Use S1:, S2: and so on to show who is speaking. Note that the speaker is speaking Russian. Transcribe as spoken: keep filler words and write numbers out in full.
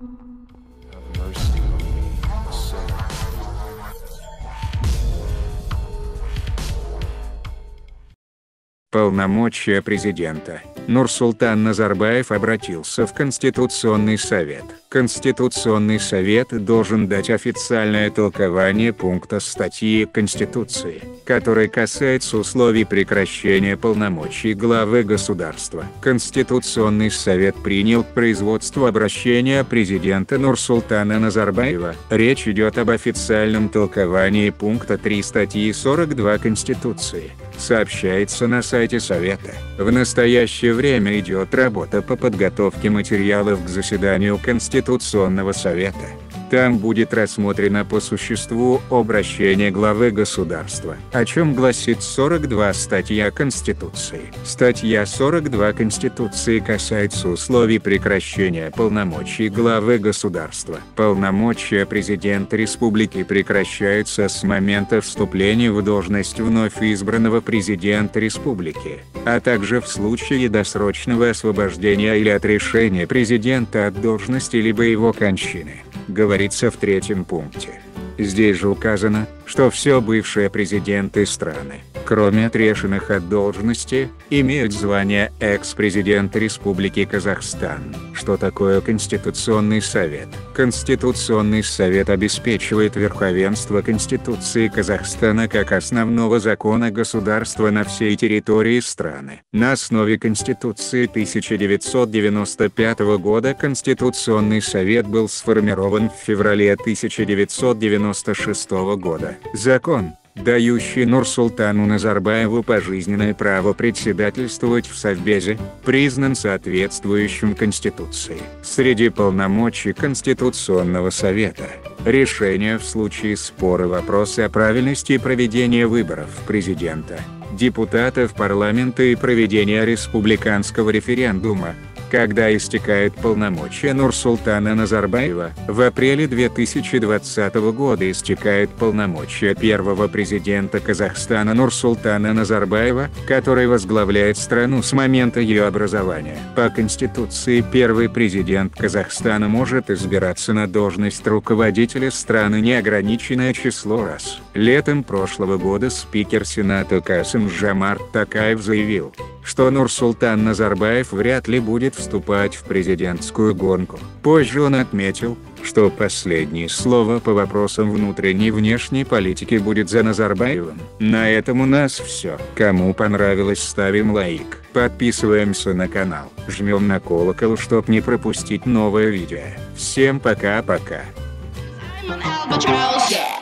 S1: Полномочия президента. Нурсултан Назарбаев обратился в Конституционный совет. Конституционный совет должен дать официальное толкование пункта статьи Конституции, который касается условий прекращения полномочий главы государства. Конституционный совет принял к производству обращения президента Нурсултана Назарбаева. Речь идет об официальном толковании пункта три статьи сорок два Конституции. Сообщается на сайте Совета. В настоящее время идет работа по подготовке материалов к заседанию Конституционного совета. Там будет рассмотрено по существу обращение главы государства, о чем гласит сорок два статья Конституции. Статья сорок два Конституции касается условий прекращения полномочий главы государства. Полномочия президента республики прекращаются с момента вступления в должность вновь избранного президента республики, а также в случае досрочного освобождения или отрешения президента от должности либо его кончины, говорится в третьем пункте. Здесь же указано, что все бывшие президенты страны, кроме отрешенных от должности, имеют звание экс-президента Республики Казахстан. Что такое Конституционный совет? Конституционный совет обеспечивает верховенство Конституции Казахстана как основного закона государства на всей территории страны. На основе Конституции тысяча девятьсот девяносто пятого года Конституционный совет был сформирован в феврале тысяча девятьсот девяносто шестого года. Закон, дающий Нурсултану Назарбаеву пожизненное право председательствовать в Совбезе, признан соответствующим Конституции. Среди полномочий Конституционного совета – решение в случае спора вопросы о правильности проведения выборов президента, депутатов парламента и проведения республиканского референдума. Когда истекают полномочия Нурсултана Назарбаева, в апреле две тысячи двадцатого года истекают полномочия первого президента Казахстана Нурсултана Назарбаева, который возглавляет страну с момента ее образования. По Конституции первый президент Казахстана может избираться на должность руководителя страны неограниченное число раз. Летом прошлого года спикер Сената Касым-Жомарт Токаев заявил, что Нурсултан Назарбаев вряд ли будет вступать в президентскую гонку. Позже он отметил, что последнее слово по вопросам внутренней и внешней политики будет за Назарбаевым. На этом у нас все. Кому понравилось, ставим лайк, подписываемся на канал, жмем на колокол, чтоб не пропустить новое видео. Всем пока-пока.